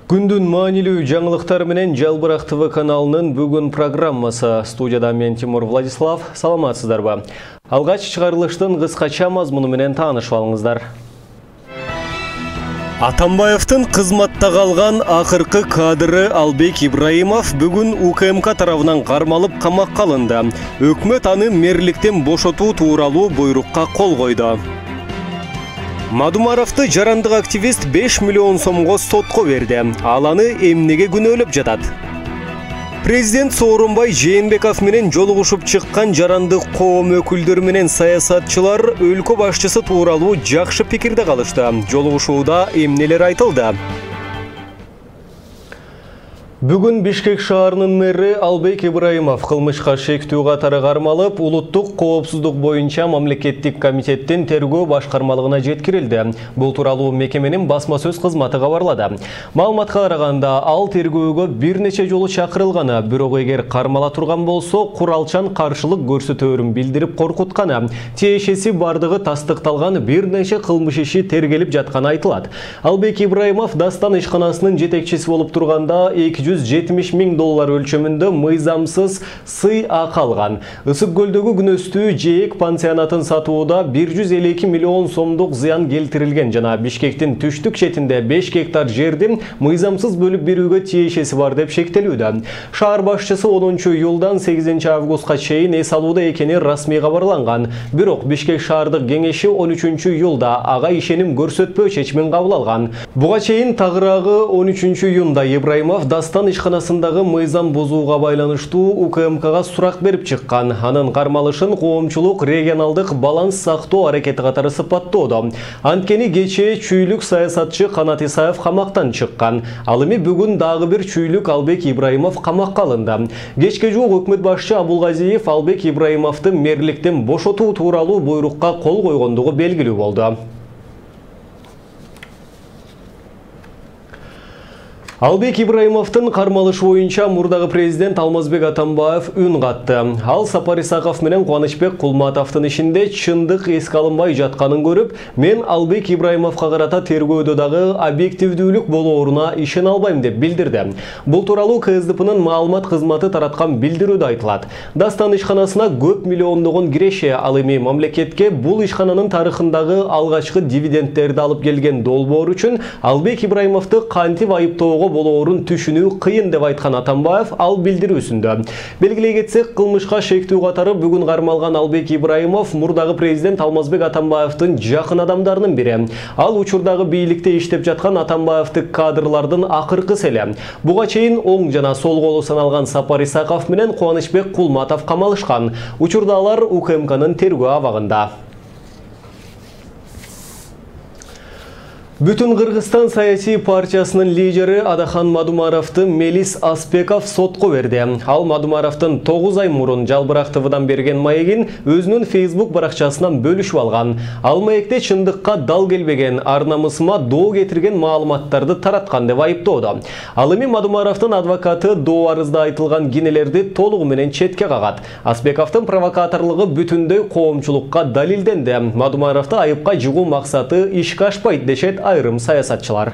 Күндүн маанилүү жаңылыктар менен Жалбырак ТВ каналынын бүгүн программасы. Студияда мен Тимур Владислав. Саламатсыздарбы? Алгач чыгарылыштын кыскача мазмуну менен таанышып алыңыздар. Атамбаевдин кызматта калган акыркы кадры Албек Ибраимов бүгүн УКМК тарабынан кармалып камакка алынды. Өкмөт аны мэрликтен бошотуу тууралуу буйрукка кол койду. Мадумаровду жарандык активист 5 миллион сомго сотко берди. Ал аны эмнеге күнөөлөп жатат? Президент Сооронбай Жээнбеков менен жолугушуп чыккан жарандык коом өкүлдөрү менен саясатчылар өлкө башчысы тууралуу жакшы пикирде калышты. Жолугушууда эмнелер айтылды? Бүгүн Бишкек шаарынын мэри Албек Ибраимов кылмышка шектүү катары кармалып, улуттук коопсуздук боюнча мамлекеттик комитеттин тергөө башкармалыгына жеткирилди. Бул тууралуу мекеменин басма сөз кызматы кабарлады. Маалыматка караганда, ал тергөөгө бир нече жолу чакырылганы, бирок эгер кармала турган болсо, куралчан каршылык көрсөтөөрүн билдирип коркутканы, тиешеси бардыгы тастыкталган бир нече кылмыш иши тергелип жатканы айтылат. Албек Ибраимов Дастан ишканасынын жетекчиси болуп турганда 270 000 доллар өлчөмүндө мыйзамсыз сый акы алган. Ысык көлдөгү күнөстүү жээк пансионатын сатууда 152 миллион сомдук зыян келтирилген жана Бишкектин түштүк четинде 5 гектар жерди мыйзамсыз бөлүп берүүгө тиешеси бар деп шектелүүдө. Шаар башчысы 10 июлдан 8 августка чейин эс алууда экени расмий кабарланган. Бирок Бишкек шаардык кеңеши 13 июлда ага ишеним көрсөтпөө чечимин кабыл алган. Буга чейин тагыраагы 13 июнда Ибраимов Дастан ишканасындагы мыйзам бузууга байланыштуу УКМКга сурак берип чыккан. Анын кармалышын коомчулук регионалдык баланс сактоо аракети катары сыпаттоодо. Анткени кечээ чүйлүк саясатчы Канат Исаев камактан чыккан. Ал эми бүгүн дагы бир чүйлүк Албек Ибраимов камакка алынды. Кечке жуук өкмөт башчы Абулгазиев Албек Ибраимовду мэрликтен бошотуу тууралуу буйрукка кол койгондугу белгилүү болду. Албек Ибраимовдун кармалышы боюнча мурдагы президент Алмазбек Атамбаев үн катты. Ал Сапар Исаков менен Кубанычбек Кулматовдун ишинде чындык эске алынбай жатканын көрүп, мен Албек Ибраимовго карата тергөөдө дагы объективдүүлүк болооруна ишене албайм деп билдирди. Бул тууралуу КСДПнын маалымат кызматы тараткан билдирүүдө айтылат. Дастан ишканасына көп миллиондогон киреше, ал эми мамлекетке бул ишкананын тарыхындагы алгачкы дивидендтерди алып келген долбоор үчүн Албек Ибраимовду кантип айыптоого болоорун түшүнүү кыйын деп айткан Атамбаев ал билдирүүсүндө. Белгилей кетсек, кылмышка шектүү катары бүгүн кармалган Албек Ибраимов мурдагы президент Алмазбек Атамбаевдин жакын адамдарынын бири. Ал учурдагы бийликте иштеп жаткан Атамбаевдик кадрлардын акыркысы эле. Буга чейин оң жана сол колу саналган Сапар Исаков менен Кубанычбек Кулматов камалышкан. Учурда алар УКМКнын тергөө абагында. Бүтүн Кыргызстан саясий партиясынын лидери Адахан Мадумаровду Мелис Аспеков сотко берди. Ал Мадумаровдун 9 ай мурун Жалбырак ТВдан берген маегин өзүнүн Facebook баракчасынан бөлүшүп алган. Ал маекте чындыкка дал келбеген, ар намысыма доо кетирген маалыматтарды тараткан деп айыптоодо. Ал эми Мадумаровдун адвокаты доо арызда айтылган кинелерди толугу менен четке кагат. Аспековдун провокаторлугу бүтүндөй коомчулукка далилденди. Мадумаровду айыпка жыгуу максаты ишке ашпайт дешет айрым саясатчылар.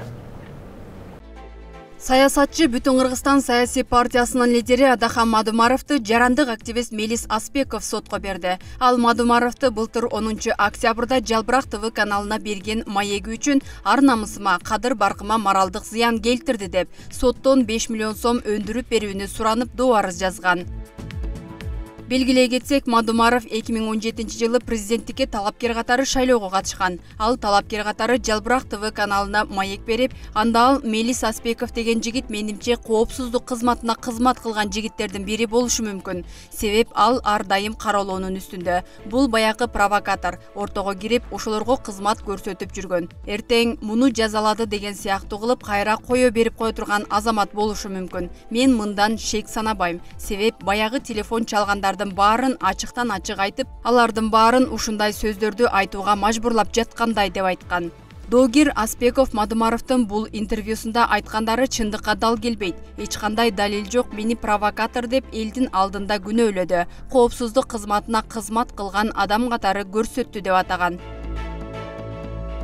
Саясатчы Бүтүн Кыргызстан саясий партиясынын лидери Адахан Мадумаровду жарандык активист Мелис Аспеков сотко берди. Ал Мадумаровду былтыр 10 октябрда Жалбырак ТВ каналына берген маеги үчүн ар намысыма, кадыр баркыма моралдык зыян келтирди деп соттон 5 миллион сом өндүрүп берүүнү суранып доо арыз жазган. Белгилей кетсек, Мадумаров 2017 жылы президенттикке талапкер катары шайлоого катышкан. Ал талапкер катары Жалбырак ТВ каналына маек берип, анда ал Мелис Аспеков деген жигит менимче коопсуздук кызматына кызмат кылган жигиттердин бири болушу мүмкүн. Себеп ал ар дайым кароолоонун үстүндө. Бул баягы провокатор, ортого кирип, ошолорго кызмат көрсөтүп жүргөн. Эртең муну жазалады деген сыяктуу кылып кайра кое берип кое турган азамат болушу мүмкүн. Мен мындан шек санабайм. Себеп баягы телефон чалгандар баарын ачыктан ачык айтып, алардын баарын ушундай сөздөрдү айтууга мажбурлап жаткандай деп айткан. Доогер Аспеков Мадумаровдун бул интервьюсунда айткандары чындыкка дал келбейт. Эч кандай далил жок, мени провокатор деп элдин алдында күнөөлөдү. Коопсуздук кызматына кызмат кылган адам катары көрсөттү деп атаган.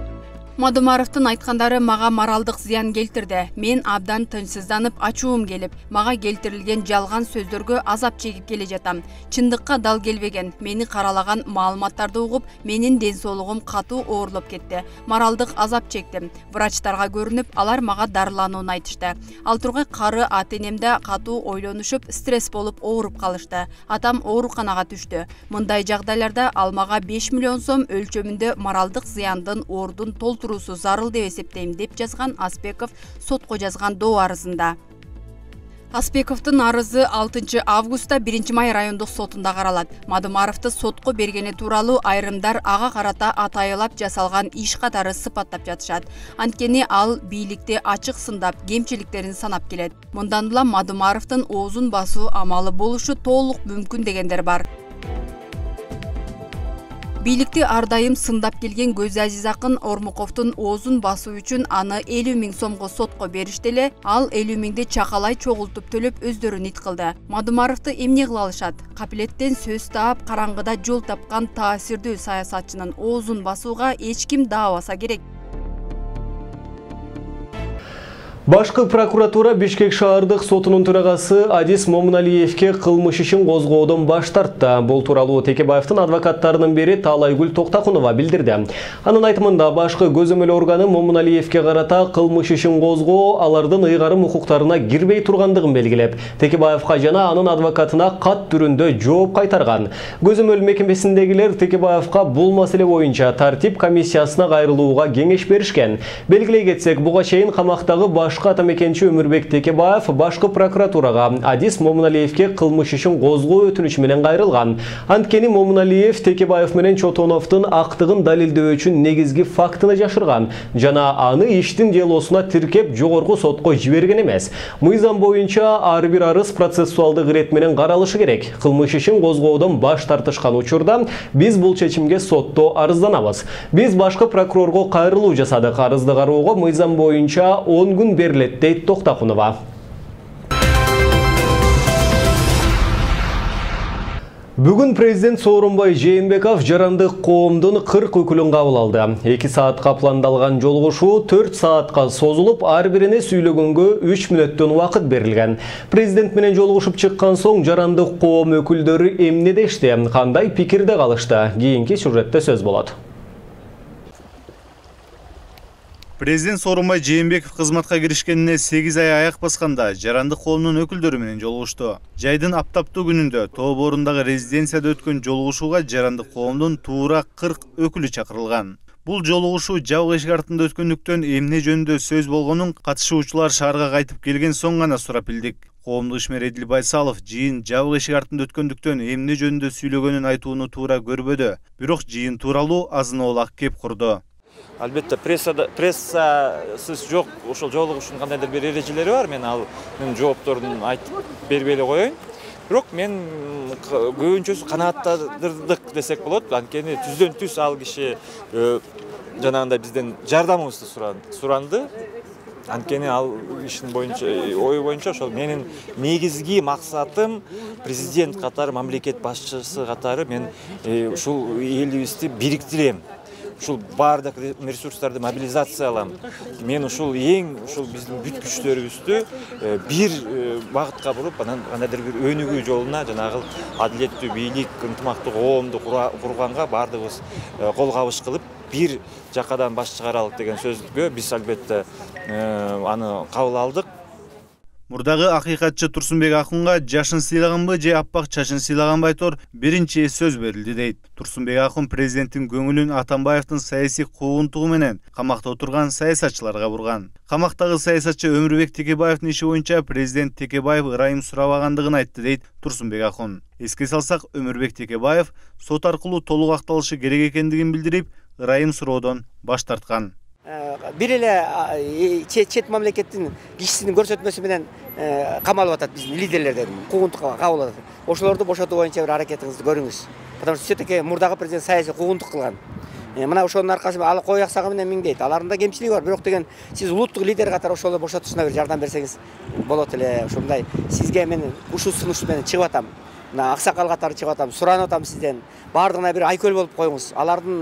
Мадумаровдун айткандары мага моралдык зыян келтирди. Мен абдан тынчсызданып, ачуум келип, мага келтирилген жалган сөздөргө азап чегип келе жатам. Чындыкка дал келбеген, мени каралаган маалыматтарды угуп, менин ден соолугум катуу оорлоп кетти. Моралдык азап чектим. Врачтарга көрүнүп, алар мага дарыланууну айтышты. Ал тургай кары ата-энемде катуу ойлонушуп, стресс болуп ооруп калышты. Атам ооруканага түштү. Мындай жагдайларда ал мага 5 миллион сом өлчөмүндө моралдык зыяндын ордун толтуруусу зарыл деп эсептейм деп жазган Аспеков сотко жазган доо арызында. Аспековдун арызы 6 августта 1 май райондук сотунда каралат. Мадумаровду сотко бергени тууралуу айрымдар ага карата атайылап жасалган иш катары сыпаттап жатышат. Анткени ал бийликти ачык сындап, кемчиликтерин санап келет. Мындан улам Мадумаровдун оозун басуу амалы болушу толук мүмкүн дегендер бар. Бийликти ар дайым сындап келген Көзазиз Акын Ормуковдун оозун басуу үчүн аны 50 000 сомго сотко беришти эле, ал 50 000ди чакалай чогултуп төлөп өздөрү ит кылды. Мадумаровду эмне кыла алышат? Капилеттен сөз таап, караңгыда жол тапкан таасирдүү саясатчынын оозун басууга эч ким даабаса керек. Башкы прокуратура Бишкек шаардык сотунун төрагасы Адис Момуналиевке кылмыш ишин козгоодон баш тартты. Бул тууралуу Текебаевдин адвокаттарынын бири Таалайгүл Токтакунова билдирди. Анын айтымында башкы көзөмөл органы Момуналиевке карата кылмыш ишин козгоо алардын ыйгарым укуктарына кирбей тургандыгын белгилеп, Текебаевка жана анын адвокатына кат түрүндө жооп кайтарган. Көзөмөл мекемесиндегилер Текебаевка бул маселе боюнча тартип комиссиясына кайрылууга кеңеш беришкен. Белгилей кетсек, буга чейин камактагы башкы атамекенчи Өмүрбек Текебаев башкы прокуратурага Адис Момуналиевке кылмыш ишин козгоо өтүнүчү менен кайрылган. Анткени Момуналиев Текебаев менен Чотоновдун актыгын далилдөө үчүн негизги фактыны жашырган жана аны иштин делосуна тиркеп жогорку сотко жиберген эмес. Мыйзам боюнча ар бир арыз процессуалдык ирет менен каралышы керек. Кылмыш ишин козгоодон баш тартышкан учурда биз бул чечимге сотто арызданабыз. Биз башкы прокурорго кайрылуу жасадык. Арызды кароого мыйзам боюнча 10 күн берилет, дейт Токтакунова. Бүгүн президент Сооронбай Жээнбеков жарандык коомдун 40 өкүлүн кабыл алды. 2 саатка пландалган жолугушуу 4 саатка созулуп, ар бирине сүйлөгөнгө 3 мүнөттөн убакыт берилген. Президент менен жолугушуп чыккан соң жарандык коом өкүлдөрү эмне дешти, кандай пикирде калышты? Кийинки сюжетте сөз болот. Президент Сооронбай Жээнбеков кызматка киришкенине 8 ай аяк басканда жарандык коомдун өкүлдөрү менен жолугушту. Жайдын аптаптуу күнүндө Тоо боорундагы резиденцияда өткөн жолугушууга жарандык коомдун туура 40 өкүлү чакырылган. Бул жолугушуу жабык эшик артында өткөндүктөн эмне жөнүндө сөз болгонун катышуучулар шаарга кайтып келген соң гана сурап билдик. Коомдук ишмер Эдил Байсалов жыйын жабык эшик артында өткөндүктөн эмне жөнүндө сүйлөгөнүн айтууну туура көрбөдү. Бирок жыйын тууралуу азын-оолак кеп курду. Албетте прессасыз жок ошол жолугушуунун кандайдыр бир эрежелери бар. Мен анын жоопторун айтып бербей эле коеюн. Бирок мен көбүнчөсү канааттандырдык десек болот. Анткени түздөн түз ал киши жанагындай бизден жардамыбызды суранды. Анткени ал иштин боюнча ой боюнча ошол менин негизги максатым президент катары, мамлекет башчысы катары мен ушул элибизди бириктирем. Ушул бардык ресурстарды мобилизациялам. Мен ушул биздин бүт күчтөрүбүздү бир багытка буруп, анан кандайдыр бир өнүгүү жолуна, жанагы адилеттүү бийлик, ынтымактуу коомду курганга бардыгыбыз кол кабыш кылып, бир жакадан баш чыгаралык деген сөзгө биз албетте аны кабыл алдык. Мурдагы акыйкатчы Турсунбек Акунга жашын сыйлаганбы же аппак чачын сыйлаганбы айтор биринчи сөз берилди дейт. Турсунбек Акун президенттин көңүлүн Атамбаевдин саясий куугунтугу менен камакта отурган саясатчыларга бурган. Камактагы саясатчы Өмүрбек Текебаевдин иши боюнча президент Текебаев ырайым сурабагандыгын айтты дейт Турсунбек Акун. Эске салсак, Өмүрбек Текебаев сот аркылуу толук акталышы керек экендигин билдирип, ырайым суроодон баш тарткан. Бир эле чет мамлекеттин кишисинин көрсөтмөсү менен камалып атат биздин лидерлерден, куугунтукка кабыл атат. Ошолорду бошотуу боюнча бир аракетиңизди көрүңүз. Потому что все-таки мурдагы президент саясий куугунтук кылган. Мына ошонун аркасында ал кой аксагы менен миңдейт. Алардын да кемчилиги бар. Бирок деген сиз улуттук лидер катары ошолорду бошотушуна бир жардам берсеңиз болот эле. Ошондой сизге мен ушул сунуш менен чыгып атам. Мына аксакал катары чыгып атам, суранып атам сизден. Бардыгына бир айкөл болуп коюңуз. Алардын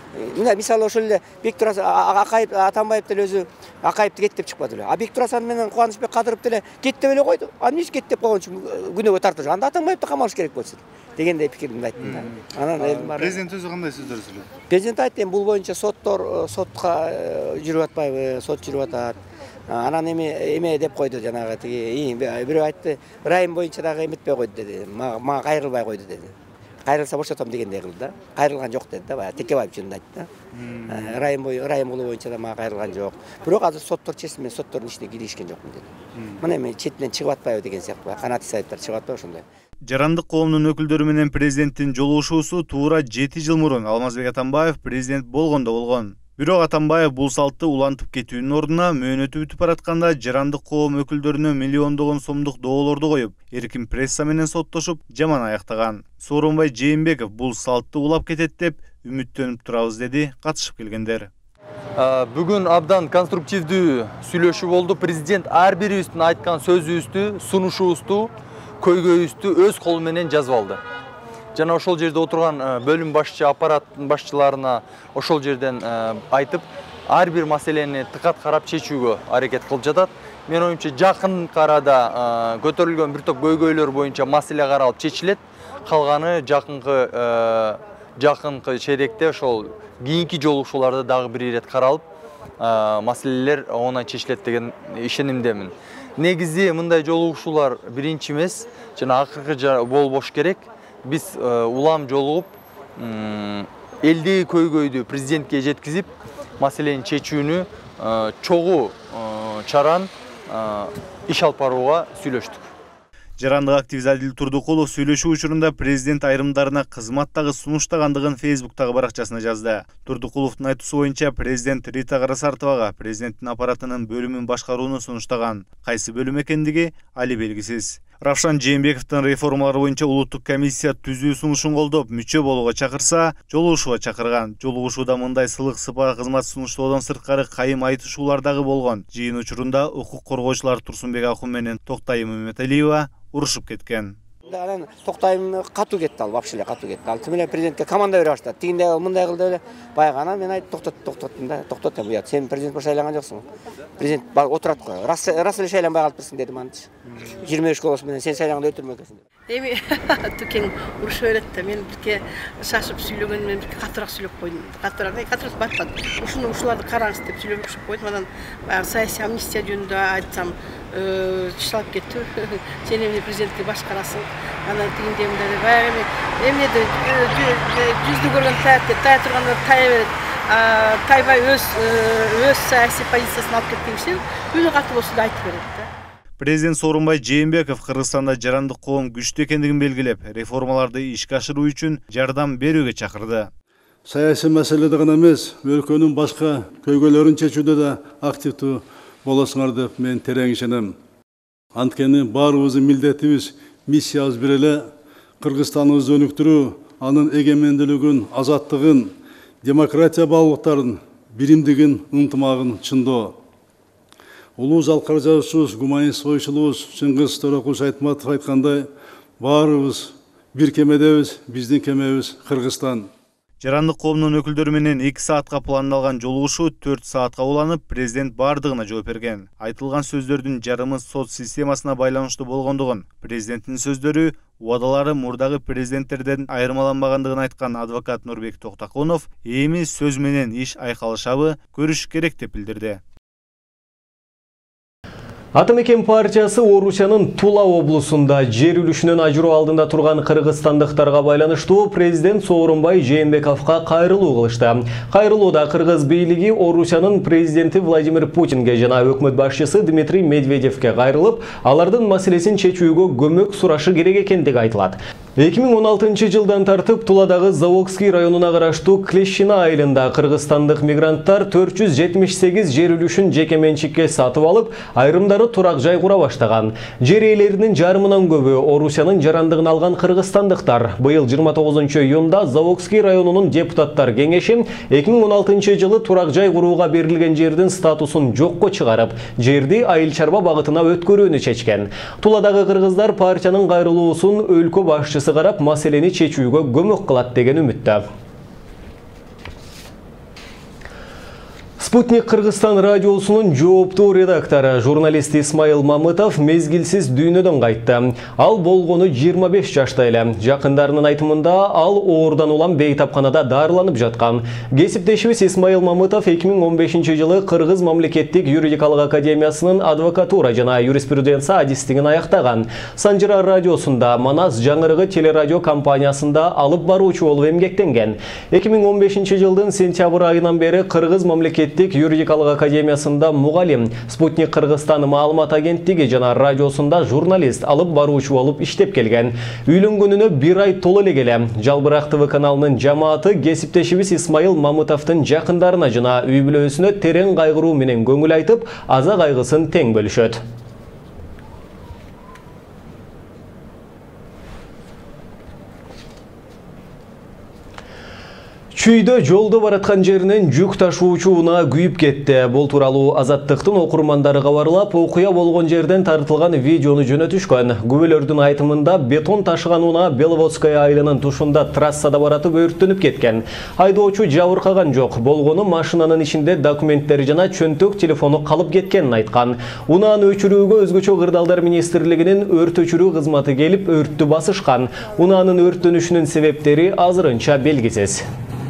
мына мисалы ошол эле Бектур Акаев Атамбаев деле өзү Акаевди кет деп чыкпады эле. А Бектур Асан менен Кубанычбек Кадыров деле кет деп эле койду. А эмнеси кет деп койгон үчүн күнөөгө тартып анда Атамбаевди камалыш керек болчу дегендей пикирди айттым да. Анан Президент өзү кандай сөздөр сөйлөдү? Президент айтты, бул боюнча сотка жүрүп атпайбы, сот жүрүп атат. Анан эме деп койду жанагы тиги бирөө айтты, райым боюнча дагы эметпей койду деди. Мага кайрылбай койду деди. Кайрылса бошотом дегендей кылды да. Кайрылган жок деди да, баягы Текебаев жөнүндө айтты да. Райым уулу боюнча да мага кайрылган жок. Бирок азыр соттор чечти, мен соттордун ишине киришкен жокмун деди. Мына эми четинен чыгып атпайбы деген сыяктуу, канат Исаевдер чыгып атпайбы ошондой. Жарандык коомдун өкүлдөрү менен президенттин жолугушуусу туура 7 жыл мурун Алмазбек Атамбаев президент болгондо болгон. Бирок Атамбаев бул салтты улантып кетүүнүн ордуна мөөнөтү бүтүп баратканда жарандык коом өкүлдөрүнө миллиондогон сомдук доолорду коюп, эркин пресса менен соттошуп, жаман аяктаган. Сооронбай Жээнбеков бул салтты улап кетет деп үмүттөнүп турабыз, деди катышып келгендер. Бүгүн абдан конструктивдүү сүйлөшүү болду. Президент ар бирибиздин айткан сөзүбүздү, сунушубузду, көйгөйүбүздү өз колу менен жазып алды. Жана ошол жерде отурган бөлүм башчы, аппараттын башчыларына ошол жерден айтып, ар бир маселени тыкат карап чечүүгө аракет кылып жатат. Мен оюмча жакын арада көтөрүлгөн бир топ көйгөйлөр боюнча маселе каралып чечилет. Калганы жакынкы чейректе ошол кийинки жолугушууларда дагы бир ирет каралып, маселелер оңой чечилет деген ишенимдемин. Негизи мындай жолугушуулар биринчи эмес, жана акыркы болбош керек. Биз улам жолугуп, элдеги көйгөйдү президентке жеткизип, маселени чечүүнү чогуу чаран иш алып барууга сүйлөштүк. Жарандык активист Адил Турдукулов сүйлөшүү учурунда президент айрымдарына кызматтагы сунуштагандыгын Фейсбуктагы баракчасына жазды. Турдукуловдун айтуусу боюнча президент Рита Карасартовага президенттин аппаратынын бөлүмүн башкарууну сунуштаган. Кайсы бөлүм экендиги али белгисиз. Равшан Жээнбековдун реформалар боюнча улуттук комиссия түзүү сунушун колдоп, мүчө болууга чакырса, жолугушууга чакырган. Жолугушууда мындай сылык сыпа кызмат сунуштоодон сырткары кайым айтышуулар дагы болгон. Жыйын учурунда укук коргоочулар Турсунбек Акун менен Токтайым Үмөталиева урушуп кеткен. Анан Токтайым катуу кетти, ал вообще эле катуу кетти. Ал тим эле президентке команда бере баштады. Тигинде мындай кылды эле. Баягы анан мен айттым, токтоттум да. Токтот эми, сен президент болуп шайланган жоксуң. Президент отурат го. Рас эле шайланбай калыптырсың дедим антыш. 23 голос менен сен шайланганда өлтүрмөй экенсиң деп. Эми Түкең урушуп берет да, мен бирке шашып сүйлөгөн, мен бирке катуураак сүйлөп койдум. Катуураак батпады. Ушуларды караңыз деп сүйлөп койдум. Анан баягы саясий амнистия жөнүндө айтсам, чыгып кетти. Сен эмне президентти башкарасың? Анан тигинде мындай баягы эмнеде жүздү көргөн тая турганда тая берет. Тайбай өз саясий позициясын алып кеткен киши үнү катуу болсо да айтып берет да. Президент Сооронбай Жээнбеков Кыргызстанда жарандык коом күчтүү экендигин белгилеп, реформаларды ишке ашыруу үчүн жардам берүүгө чакырды. Саясий маселеде гана эмес, өлкөнүн башка көйгөйлөрүн чечүүдө да активдүү болосуңар деп мен терең ишенем. Анткени баарыбыздын милдетибиз, миссиябыз бир эле Кыргызстаныбызды өнүктүрүү, анын эгемендүүлүгүн, азаттыгын, демократия баалуулуктарын, биримдигин, ынтымагын чындоо. Улуу залкар жазуучубуз, гуманист ойчулубуз Чыңгыз Төрөкулович Айтматов айткандай, баарыбыз бир кемедебиз, биздин кемебиз Кыргызстан. Жарандык коомдун өкүлдөрү менен 2 саатка пландалган жолугушуу 4 саатка уланып, президент бардыгына жооп берген. Айтылган сөздөрдүн жарымы сот системасына байланыштуу болгондугун, президенттин сөздөрү убадалары мурдагы президенттерден айырмаланбагандыгын айткан адвокат Нурбек Токтаконов эми сөз менен иш айкалышабы көрүш керек деп билдирди. Атамекен партиясы Орусиянын Тула облусунда жер үлүшүнөн ажыроо алдында турган кыргызстандыктарга байланыштуу президент Сооронбай Жээнбековго кайрылуу кылышты. Кайрылууда кыргыз бийлиги Орусиянын президенти Владимир Путинге жана өкмөт башчысы Дмитрий Медведевке кайрылып, алардын маселесин чечүүгө көмөк сурашы керек экендиги айтылат. 2016 жылдан тартып Туладагы Завокский районуна караштуу Клещина айылында кыргызстандык мигранттар 478 жер үлүшүн жеке менчикке сатып алып, айрымдары турак жай кура баштаган. Жер ээлеринин жарымынан көбү Орусиянын жарандыгын алган кыргызстандыктар. Быйыл 29-июнда Завокский районунун депутаттар кеңеши 2016 жылы турак жай курууга берилген жердин статусун жокко чыгарып, жерди айыл чарба багытына өткөрүүнү чечкен. Туладагы кыргыздар партиянын кайрылуусун өлкө башчысы карап, маселени чечүүгө көмөк кылат деген үмүттө. Спутник Кыргызстан радиосунун жооптуу редактору журналист Исмаил Мамытов мезгилсиз дүйнөдөн кайтты. Ал болгону 25 жашта эле. Жакындарынын айтымында ал оордан улам бейтапканада дарыланып жаткан. Кесиптешибиз Исмаил Мамытов 2015 жылы Кыргыз мамлекеттик юридикалык академиясынын адвокатура жана юриспруденция адистигин аяктаган. Санжыра радиосунда Манас жаңырыгы телерадио компаниясында алып баруучу болуп эмгектенген. 2015 жылдын сентябрь айынан бери Кыргыз мамлекеттик юридикалык академиясында мугалим, Спутник Кыргызстан маалымат агенттиги жана радиосунда журналист алып баруучу болуп иштеп келген. Үйлөнгөнүнө 1 ай толо эле келе. Жалбырак ТВ каналынын жамааты кесиптешибиз Исмаил Мамытовдун жакындарына жана үй бүлөсүнө терең кайгыруу менен көңүл айтып, аза кайгысын тең бөлүшөт. Чүйдө жолдо бараткан жеринен жүк ташуучу унаа күйүп кетти. Бул тууралуу Азаттыктын окурмандары кабарлап, окуя болгон жерден тартылган видеону жөнөтүшкөн. Күбөлөрдүн айтымында бетон ташыган унаа Беловодская айылынын тушунда трассада баратып өрттөнүп кеткен. Айдоочу жабыркаган жок. Болгону машинанын ичинде документтери жана чөнтөк телефону калып кеткенин айткан. Унааны өчүрүүгө Өзгөчө кырдаалдар министрлигинин өрт өчүрүү кызматы келип өрттү басышкан. Унаанын өрттөнүшүнүн себептери азырынча белгисиз.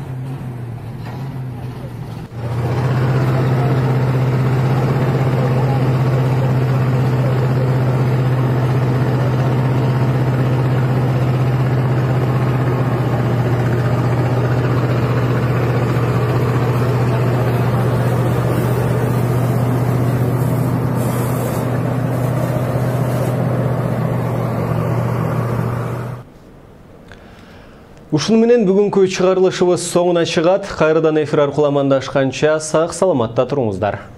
Ушуну менен бүгүнкү чыгарылышыбыз соңуна чыгат. Кайрадан эфир аркылуу амандашканча сак саламатта туруңуздар.